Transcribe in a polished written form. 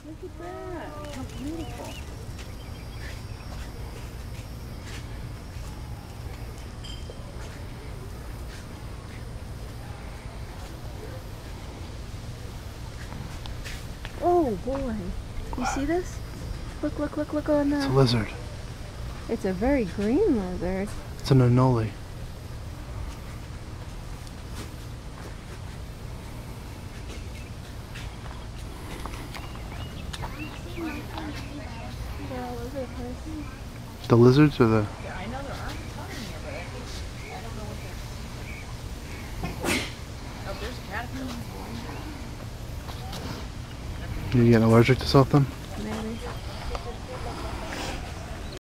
Look at that. How beautiful. Oh boy. You see this? Look, look, look, look on It's a the... lizard. It's a very green lizard. It's an anole. The lizards or the... I know there aren't a ton in here, but I don't know what they're... Oh, there's a caterpillar. You getting allergic to something?